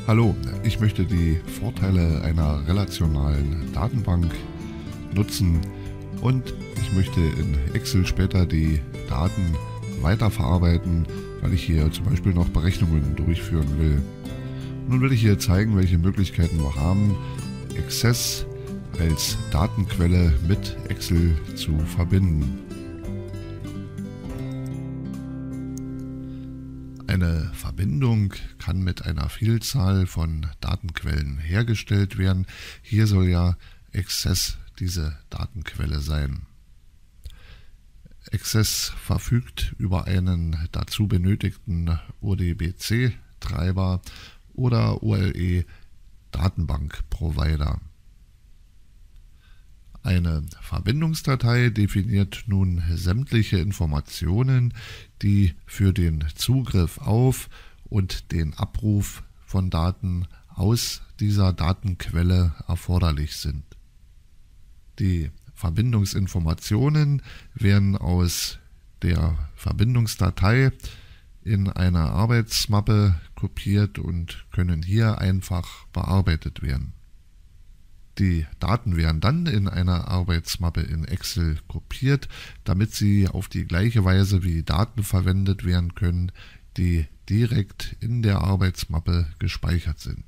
Hallo, ich möchte die Vorteile einer relationalen Datenbank nutzen und ich möchte in Excel später die Daten weiterverarbeiten, weil ich hier zum Beispiel noch Berechnungen durchführen will. Nun will ich hier zeigen, welche Möglichkeiten wir haben, Access als Datenquelle mit Excel zu verbinden. Eine Verbindung kann mit einer Vielzahl von Datenquellen hergestellt werden. Hier soll ja Access diese Datenquelle sein. Access verfügt über einen dazu benötigten ODBC-Treiber oder OLE-Datenbank-Provider. Eine Verbindungsdatei definiert nun sämtliche Informationen, die für den Zugriff auf und den Abruf von Daten aus dieser Datenquelle erforderlich sind. Die Verbindungsinformationen werden aus der Verbindungsdatei in einer Arbeitsmappe kopiert und können hier einfach bearbeitet werden. Die Daten werden dann in einer Arbeitsmappe in Excel kopiert, damit sie auf die gleiche Weise wie Daten verwendet werden können, die direkt in der Arbeitsmappe gespeichert sind.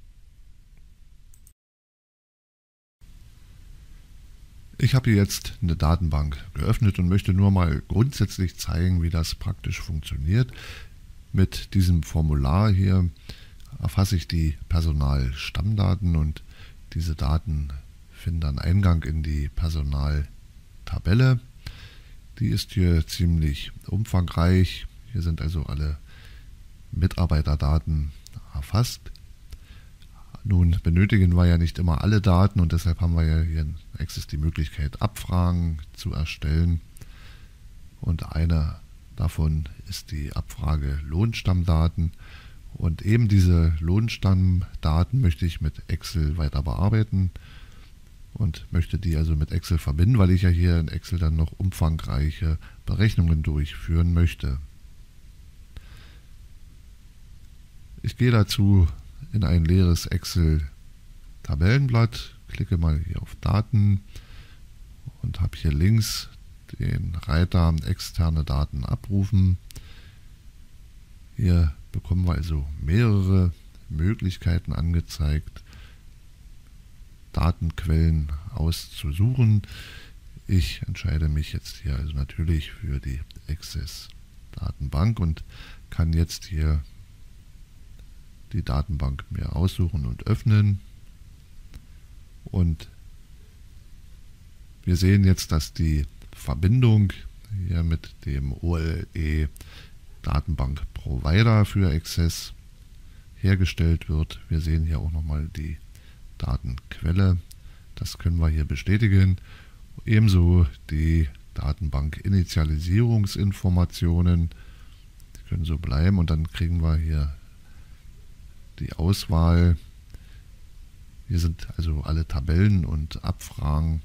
Ich habe hier jetzt eine Datenbank geöffnet und möchte nur mal grundsätzlich zeigen, wie das praktisch funktioniert. Mit diesem Formular hier erfasse ich die Personalstammdaten und diese Daten finden dann Eingang in die Personaltabelle. Die ist hier ziemlich umfangreich. Hier sind also alle Mitarbeiterdaten erfasst. Nun benötigen wir ja nicht immer alle Daten und deshalb haben wir ja hier in Access die Möglichkeit, Abfragen zu erstellen. Und eine davon ist die Abfrage Lohnstammdaten. Und eben diese Lohnstammdaten möchte ich mit Excel weiter bearbeiten und möchte die also mit Excel verbinden, weil ich ja hier in Excel dann noch umfangreiche Berechnungen durchführen möchte. Ich gehe dazu in ein leeres Excel-Tabellenblatt, klicke mal hier auf Daten und habe hier links den Reiter externe Daten abrufen. Hier bekommen wir also mehrere Möglichkeiten angezeigt, Datenquellen auszusuchen. Ich entscheide mich jetzt hier also natürlich für die Access-Datenbank und kann jetzt hier die Datenbank mir aussuchen und öffnen. Und wir sehen jetzt, dass die Verbindung hier mit dem OLE Datenbank Provider für Access hergestellt wird. Wir sehen hier auch nochmal die Datenquelle. Das können wir hier bestätigen. Ebenso die Datenbank-Initialisierungsinformationen. Die können so bleiben und dann kriegen wir hier die Auswahl. Hier sind also alle Tabellen und Abfragen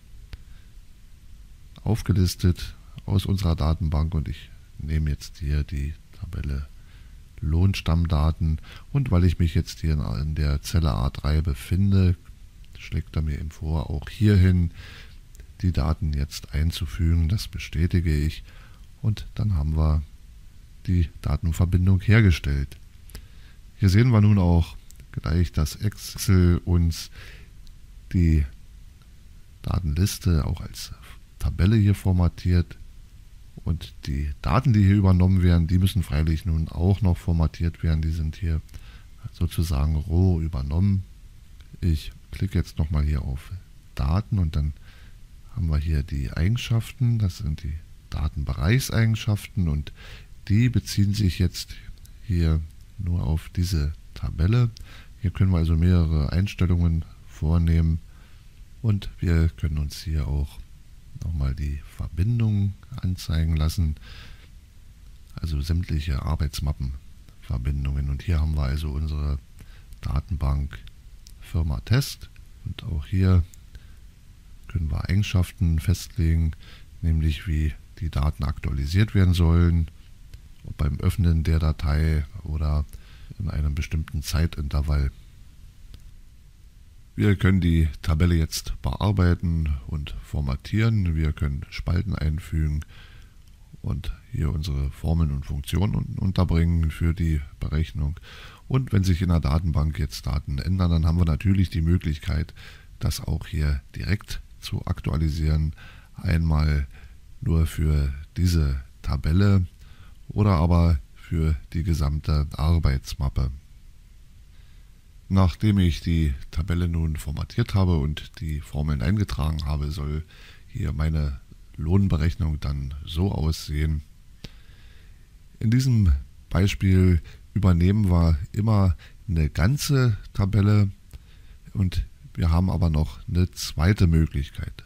aufgelistet aus unserer Datenbank und ich nehme jetzt hier die Tabelle Lohnstammdaten und weil ich mich jetzt hier in der Zelle A3 befinde, schlägt er mir eben vor, auch hierhin die Daten jetzt einzufügen. Das bestätige ich und dann haben wir die Datenverbindung hergestellt. Hier sehen wir nun auch gleich, dass Excel uns die Datenliste auch als Tabelle hier formatiert. Und die Daten, die hier übernommen werden, die müssen freilich nun auch noch formatiert werden. Die sind hier sozusagen roh übernommen. Ich klicke jetzt nochmal hier auf Daten und dann haben wir hier die Eigenschaften. Das sind die Datenbereichseigenschaften und die beziehen sich jetzt hier nur auf diese Tabelle. Hier können wir also mehrere Einstellungen vornehmen und wir können uns hier auch nochmal die Verbindungen anzeigen lassen, also sämtliche Arbeitsmappenverbindungen. Und hier haben wir also unsere Datenbank Firma Test und auch hier können wir Eigenschaften festlegen, nämlich wie die Daten aktualisiert werden sollen, ob beim Öffnen der Datei oder in einem bestimmten Zeitintervall. Wir können die Tabelle jetzt bearbeiten und formatieren. Wir können Spalten einfügen und hier unsere Formeln und Funktionen unterbringen für die Berechnung. Und wenn sich in der Datenbank jetzt Daten ändern, dann haben wir natürlich die Möglichkeit, das auch hier direkt zu aktualisieren. Einmal nur für diese Tabelle oder aber für die gesamte Arbeitsmappe. Nachdem ich die Tabelle nun formatiert habe und die Formeln eingetragen habe, soll hier meine Lohnberechnung dann so aussehen. In diesem Beispiel übernehmen wir immer eine ganze Tabelle und wir haben aber noch eine zweite Möglichkeit.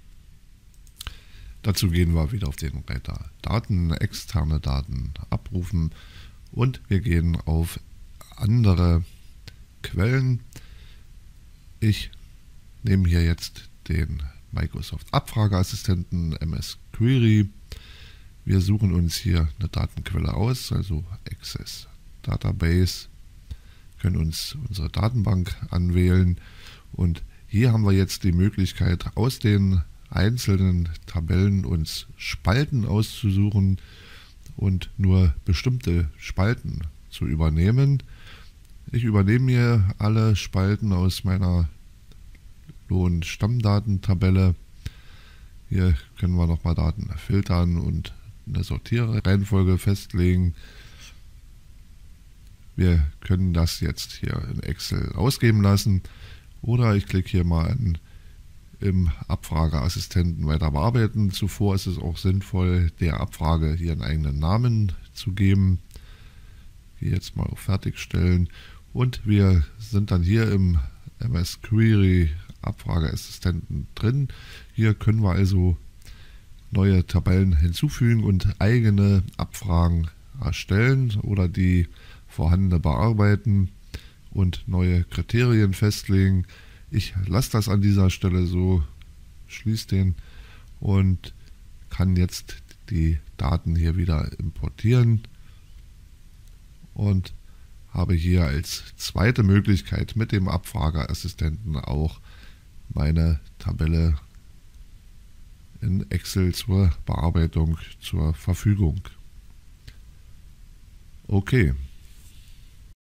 Dazu gehen wir wieder auf den Reiter Daten, externe Daten abrufen und wir gehen auf andere Quellen. Ich nehme hier jetzt den Microsoft Abfrageassistenten MS Query. Wir suchen uns hier eine Datenquelle aus, also Access Database, können uns unsere Datenbank anwählen und hier haben wir jetzt die Möglichkeit, aus den einzelnen Tabellen uns Spalten auszusuchen und nur bestimmte Spalten zu übernehmen. Ich übernehme hier alle Spalten aus meiner Lohnstammdatentabelle. Hier können wir nochmal Daten filtern und eine Sortierreihenfolge festlegen. Wir können das jetzt hier in Excel ausgeben lassen oder ich klicke hier mal an im Abfrageassistenten weiter bearbeiten. Zuvor ist es auch sinnvoll, der Abfrage hier einen eigenen Namen zu geben. Hier jetzt mal auf Fertigstellen und wir sind dann hier im MS Query Abfrageassistenten drin. Hier können wir also neue Tabellen hinzufügen und eigene Abfragen erstellen oder die vorhandene bearbeiten und neue Kriterien festlegen. Ich lasse das an dieser Stelle so, schließe den und kann jetzt die Daten hier wieder importieren und habe hier als zweite Möglichkeit mit dem Abfrageassistenten auch meine Tabelle in Excel zur Bearbeitung zur Verfügung. Okay.